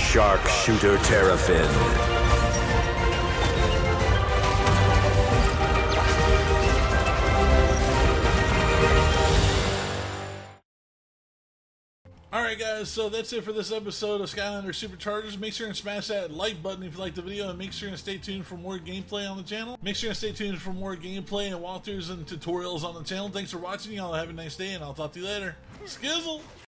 Sharpshooter Terrafin. Alright guys, so that's it for this episode of Skylander Superchargers. Make sure and smash that like button if you like the video, and make sure and stay tuned for more gameplay on the channel. Make sure and stay tuned for more gameplay and walkthroughs and tutorials on the channel. Thanks for watching, y'all have a nice day, and I'll talk to you later. Skizzle!